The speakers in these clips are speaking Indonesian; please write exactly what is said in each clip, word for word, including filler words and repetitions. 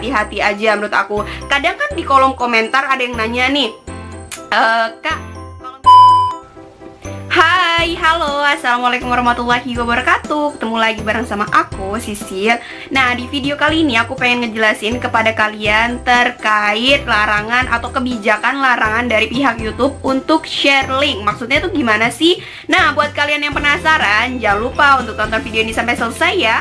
hati-hati aja menurut aku. Kadang kan di kolom komentar ada yang nanya nih, e, Kak, hai, halo, assalamualaikum warahmatullahi wabarakatuh. Ketemu lagi bareng sama aku, Sisil. Nah, di video kali ini aku pengen ngejelasin kepada kalian terkait larangan atau kebijakan larangan dari pihak YouTube untuk share link. Maksudnya tuh gimana sih? Nah, buat kalian yang penasaran, jangan lupa untuk tonton video ini sampai selesai ya.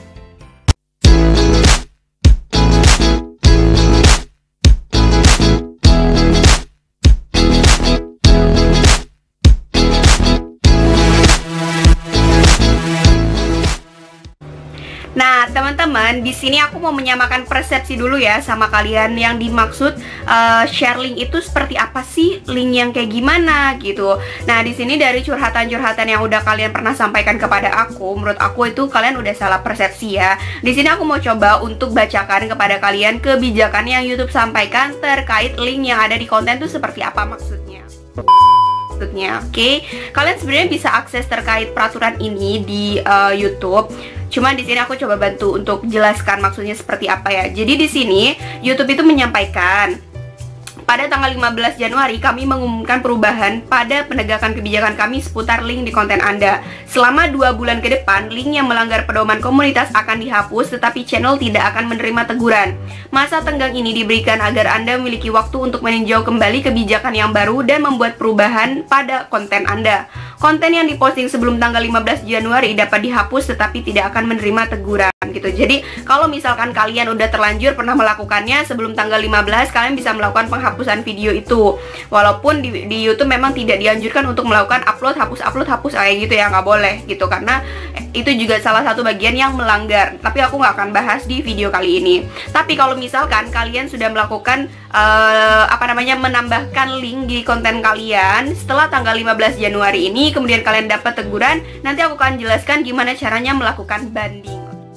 Nah, teman-teman, di sini aku mau menyamakan persepsi dulu ya sama kalian yang dimaksud uh, share link itu seperti apa sih, link yang kayak gimana gitu. Nah, di sini dari curhatan-curhatan yang udah kalian pernah sampaikan kepada aku, menurut aku itu kalian udah salah persepsi ya. Di sini aku mau coba untuk bacakan kepada kalian kebijakan yang YouTube sampaikan terkait link yang ada di konten itu seperti apa maksudnya. Maksudnya, oke, okay? Kalian sebenarnya bisa akses terkait peraturan ini di uh, YouTube. Cuman di sini aku coba bantu untuk jelaskan maksudnya seperti apa ya. Jadi di sini YouTube itu menyampaikan, pada tanggal lima belas Januari kami mengumumkan perubahan pada penegakan kebijakan kami seputar link di konten Anda. Selama dua bulan ke depan, link yang melanggar pedoman komunitas akan dihapus, tetapi channel tidak akan menerima teguran. Masa tenggang ini diberikan agar Anda memiliki waktu untuk meninjau kembali kebijakan yang baru dan membuat perubahan pada konten Anda. Konten yang diposting sebelum tanggal lima belas Januari dapat dihapus tetapi tidak akan menerima teguran gitu. Jadi kalau misalkan kalian udah terlanjur pernah melakukannya sebelum tanggal lima belas, kalian bisa melakukan penghapusan video itu. Walaupun di, di YouTube memang tidak dianjurkan untuk melakukan upload, hapus, upload, hapus kayak gitu ya, nggak boleh gitu, karena itu juga salah satu bagian yang melanggar. Tapi aku nggak akan bahas di video kali ini. Tapi kalau misalkan kalian sudah melakukan uh, apa namanya menambahkan link di konten kalian setelah tanggal lima belas Januari ini, kemudian kalian dapat teguran, nanti aku akan jelaskan gimana caranya melakukan banding.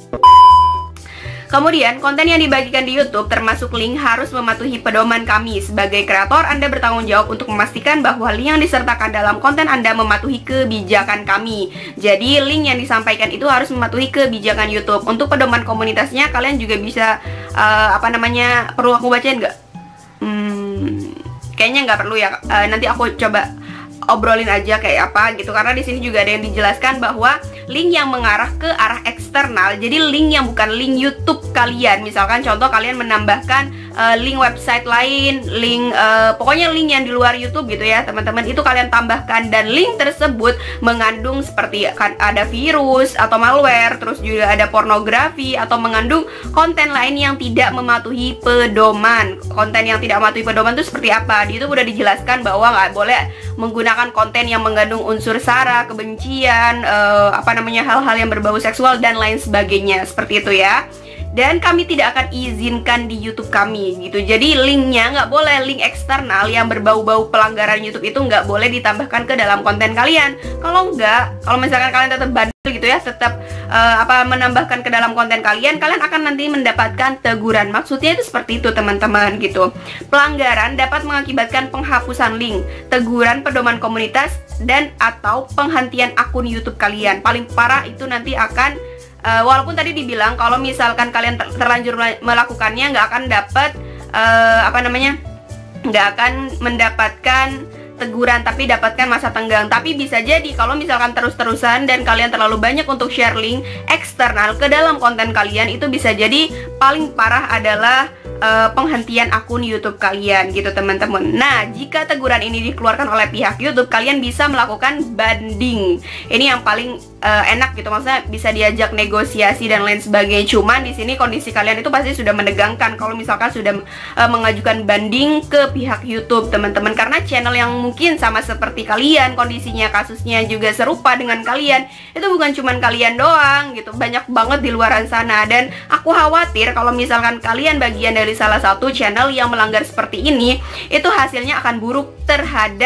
Kemudian, konten yang dibagikan di YouTube termasuk link harus mematuhi pedoman kami. Sebagai kreator, Anda bertanggung jawab untuk memastikan bahwa link yang disertakan dalam konten Anda mematuhi kebijakan kami. Jadi, link yang disampaikan itu harus mematuhi kebijakan YouTube. Untuk pedoman komunitasnya, kalian juga bisa uh, apa namanya, perlu aku bacain nggak? Hmm, kayaknya nggak perlu ya. Uh, nanti aku coba obrolin aja kayak apa gitu, karena di sini juga ada yang dijelaskan bahwa link yang mengarah ke arah eksternal, jadi link yang bukan link YouTube kalian. Misalkan contoh kalian menambahkan uh, link website lain, link uh, pokoknya link yang di luar YouTube gitu ya teman-teman, itu kalian tambahkan, dan link tersebut mengandung seperti kan ada virus atau malware, terus juga ada pornografi atau mengandung konten lain yang tidak mematuhi pedoman. Konten yang tidak mematuhi pedoman itu seperti apa? Di YouTube udah dijelaskan bahwa nggak boleh menggunakan konten yang mengandung unsur sara, kebencian, uh, apa namanya hal-hal yang berbau seksual dan lain sebagainya, seperti itu ya. Dan kami tidak akan izinkan di YouTube kami gitu. Jadi linknya nggak boleh, link eksternal yang berbau-bau pelanggaran YouTube itu nggak boleh ditambahkan ke dalam konten kalian. Kalau nggak, kalau misalkan kalian tetap bandel gitu ya, tetap uh, apa menambahkan ke dalam konten kalian, kalian akan nanti mendapatkan teguran. Maksudnya itu seperti itu teman-teman gitu. Pelanggaran dapat mengakibatkan penghapusan link, teguran pedoman komunitas, dan atau penghentian akun YouTube kalian. Paling parah itu nanti akan Uh, walaupun tadi dibilang kalau misalkan kalian ter terlanjur melakukannya nggak akan dapat uh, apa namanya nggak akan mendapatkan teguran, tapi dapatkan masa tenggang. Tapi bisa jadi kalau misalkan terus-terusan dan kalian terlalu banyak untuk share link eksternal ke dalam konten kalian, itu bisa jadi paling parah adalah uh, penghentian akun YouTube kalian gitu teman-teman. Nah, jika teguran ini dikeluarkan oleh pihak YouTube, kalian bisa melakukan banding. Ini yang paling uh, enak gitu, maksudnya bisa diajak negosiasi dan lain sebagainya. Cuman di sini kondisi kalian itu pasti sudah menegangkan kalau misalkan sudah uh, mengajukan banding ke pihak YouTube teman-teman, karena channel yang mungkin sama seperti kalian, kondisinya kasusnya juga serupa dengan kalian, itu bukan cuman kalian doang gitu, banyak banget di luaran sana. Dan aku khawatir kalau misalkan kalian bagian dari salah satu channel yang melanggar seperti ini, itu hasilnya akan buruk terhadap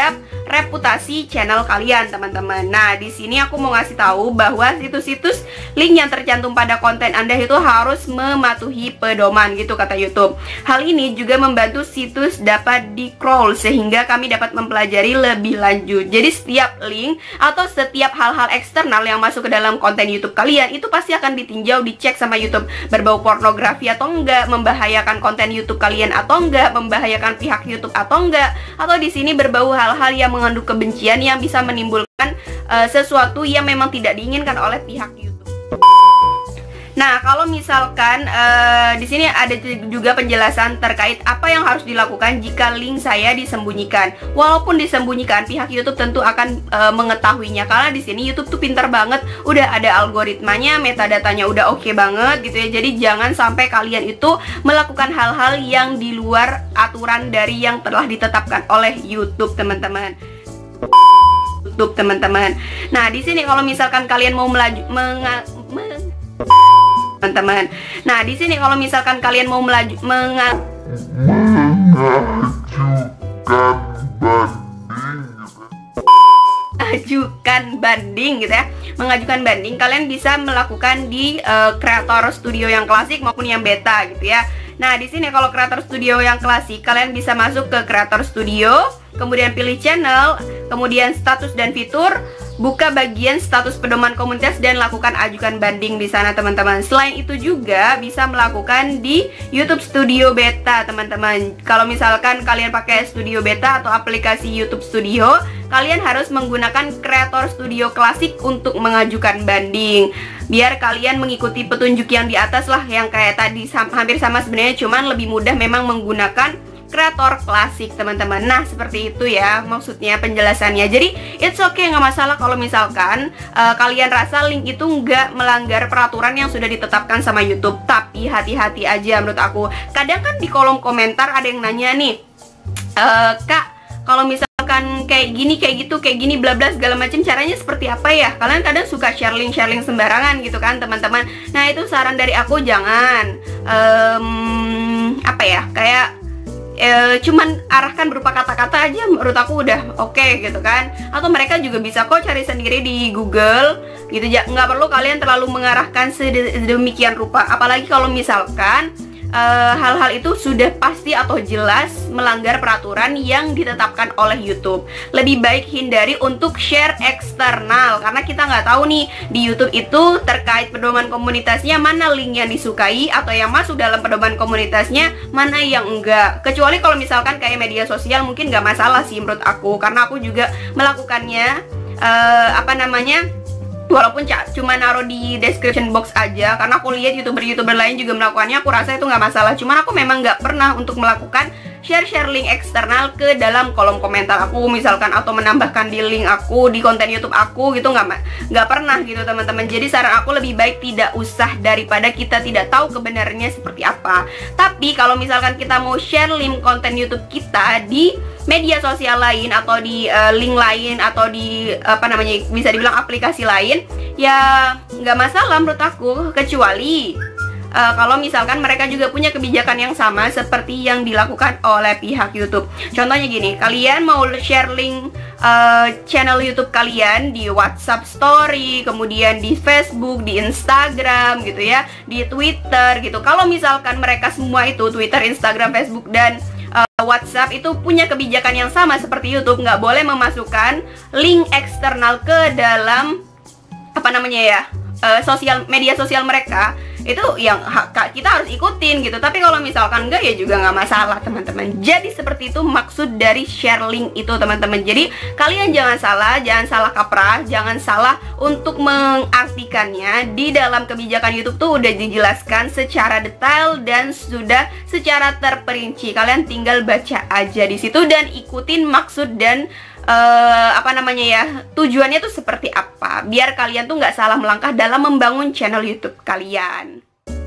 reputasi channel kalian, teman-teman. Nah, di sini aku mau ngasih tahu bahwa situs-situs link yang tercantum pada konten Anda itu harus mematuhi pedoman gitu kata YouTube. Hal ini juga membantu situs dapat di-crawl sehingga kami dapat mempelajari lebih lanjut. Jadi setiap link atau setiap hal-hal eksternal yang masuk ke dalam konten YouTube kalian itu pasti akan ditinjau, dicek sama YouTube, berbau pornografi atau enggak, membahayakan konten YouTube kalian atau enggak, membahayakan pihak YouTube atau enggak, atau di sini berbau hal-hal yang mengandung kebencian yang bisa menimbulkan uh, sesuatu yang memang tidak diinginkan oleh pihak YouTube. Nah, kalau misalkan uh, di sini ada juga penjelasan terkait apa yang harus dilakukan jika link saya disembunyikan. Walaupun disembunyikan, pihak YouTube tentu akan uh, mengetahuinya karena di sini YouTube tuh pintar banget, udah ada algoritmanya, metadatanya udah oke okay banget gitu ya. Jadi jangan sampai kalian itu melakukan hal-hal yang di luar aturan dari yang telah ditetapkan oleh YouTube, teman-teman. YouTube, teman-teman. Nah, di sini kalau misalkan kalian mau melaju menga, meng, teman-teman. Nah, di sini kalau misalkan kalian mau melaju menga, mengajukan banding gitu ya. Mengajukan banding kalian bisa melakukan di uh, Creator Studio yang klasik maupun yang beta gitu ya. Nah, di sini kalau Creator Studio yang klasik, kalian bisa masuk ke Creator Studio, kemudian pilih channel, kemudian status dan fitur, buka bagian status pedoman komunitas dan lakukan ajukan banding di sana, teman-teman. Selain itu juga bisa melakukan di YouTube Studio Beta, teman-teman. Kalau misalkan kalian pakai Studio Beta atau aplikasi YouTube Studio, kalian harus menggunakan Creator Studio Classic untuk mengajukan banding. Biar kalian mengikuti petunjuk yang di atas lah, yang kayak tadi sam hampir sama sebenarnya, cuman lebih mudah memang menggunakan Creator Classic, teman-teman. Nah, seperti itu ya maksudnya penjelasannya. Jadi it's okay, nggak masalah kalau misalkan uh, kalian rasa link itu nggak melanggar peraturan yang sudah ditetapkan sama YouTube. Tapi hati-hati aja menurut aku. Kadang kan di kolom komentar ada yang nanya nih, e, Kak, kalau misalkan kayak gini, kayak gitu, kayak gini, bla bla segala macam, caranya seperti apa ya? Kalian kadang suka share link-share link sembarangan gitu kan, teman-teman. Nah, itu saran dari aku, jangan um, apa ya, kayak E, cuman arahkan berupa kata-kata aja, menurut aku udah oke okay, gitu kan. Atau mereka juga bisa kok cari sendiri di Google gitu, nggak perlu kalian terlalu mengarahkan sedemikian rupa. Apalagi kalau misalkan hal-hal uh, itu sudah pasti atau jelas melanggar peraturan yang ditetapkan oleh YouTube. Lebih baik hindari untuk share eksternal, karena kita nggak tahu nih di YouTube itu terkait pedoman komunitasnya mana link yang disukai atau yang masuk dalam pedoman komunitasnya, mana yang enggak. Kecuali kalau misalkan kayak media sosial mungkin nggak masalah sih menurut aku, karena aku juga melakukannya uh, apa namanya walaupun cuma naruh di description box aja, karena aku lihat youtuber-youtuber lain juga melakukannya, aku rasa itu nggak masalah. Cuman aku memang nggak pernah untuk melakukan share-share link eksternal ke dalam kolom komentar aku misalkan, atau menambahkan di link aku di konten YouTube aku gitu, nggak nggak pernah gitu, teman-teman. Jadi saran aku lebih baik tidak usah daripada kita tidak tahu kebenarannya seperti apa. Tapi kalau misalkan kita mau share link konten YouTube kita di media sosial lain atau di uh, link lain atau di apa namanya bisa dibilang aplikasi lain, ya nggak masalah menurut aku, kecuali uh, kalau misalkan mereka juga punya kebijakan yang sama seperti yang dilakukan oleh pihak YouTube. Contohnya gini, kalian mau share link uh, channel YouTube kalian di WhatsApp Story, kemudian di Facebook, di Instagram gitu ya, di Twitter gitu. Kalau misalkan mereka semua itu, Twitter, Instagram, Facebook, dan Uh, WhatsApp itu punya kebijakan yang sama seperti YouTube, nggak boleh memasukkan link eksternal ke dalam apa namanya ya uh, sosial media sosial mereka, itu yang kita harus ikutin gitu. Tapi kalau misalkan enggak, ya juga nggak masalah, teman-teman. Jadi seperti itu maksud dari share link itu, teman-teman. Jadi kalian jangan salah, jangan salah kaprah, jangan salah untuk mengartikannya. Di dalam kebijakan YouTube tuh udah dijelaskan secara detail dan sudah secara terperinci. Kalian tinggal baca aja di situ dan ikutin maksud dan Uh, apa namanya ya, tujuannya tuh seperti apa, biar kalian tuh nggak salah melangkah dalam membangun channel YouTube kalian.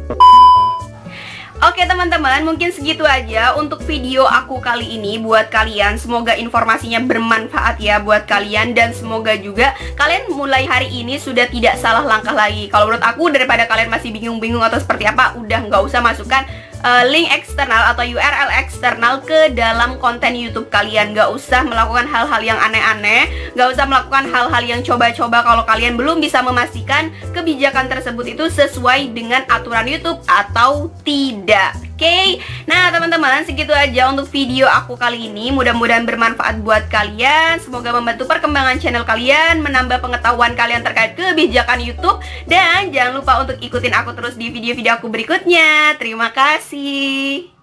Oke teman-teman, mungkin segitu aja untuk video aku kali ini buat kalian. Semoga informasinya bermanfaat ya buat kalian, dan semoga juga kalian mulai hari ini sudah tidak salah langkah lagi. Kalau menurut aku, daripada kalian masih bingung-bingung atau seperti apa, udah nggak usah masukkan uh, link eksternal atau U R L eksternal ke dalam konten YouTube kalian. Gak usah melakukan hal-hal yang aneh-aneh, gak usah melakukan hal-hal yang coba-coba kalau kalian belum bisa memastikan kebijakan tersebut itu sesuai dengan aturan YouTube atau tidak. Oke, okay? Nah teman-teman, segitu aja untuk video aku kali ini. Mudah-mudahan bermanfaat buat kalian. Semoga membantu perkembangan channel kalian, menambah pengetahuan kalian terkait kebijakan YouTube. Dan jangan lupa untuk ikutin aku terus di video-video aku berikutnya. Terima kasih.